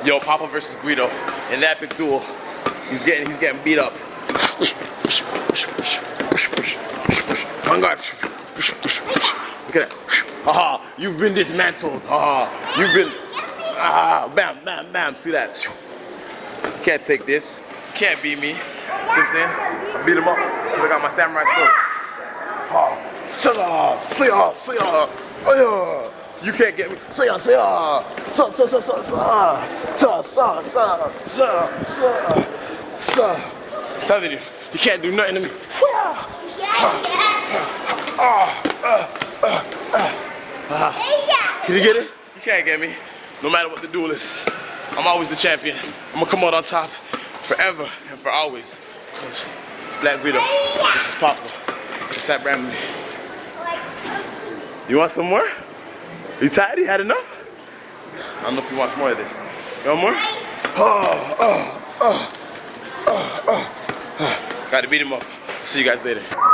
Yo, Papa versus Guido in that big duel. He's getting beat up. On guard. Look at that. Aha, you've been dismantled. Aha, you've been. Bam, bam, bam. See that? You can't take this. You can't beat me. See what I'm saying? I beat him up because I got my samurai sword. Oh, you can't get me. I'm telling you, you can't do nothing to me. Can you get it? You can't get me. No matter what the duel is, I'm always the champion. I'm gonna come out on top forever and for always. Because it's Black Guido. This is Papa. It's that Bramley. You want some more? You tired? You had enough? I don't know if you want more of this. You want more? Gotta beat him up. See you guys later.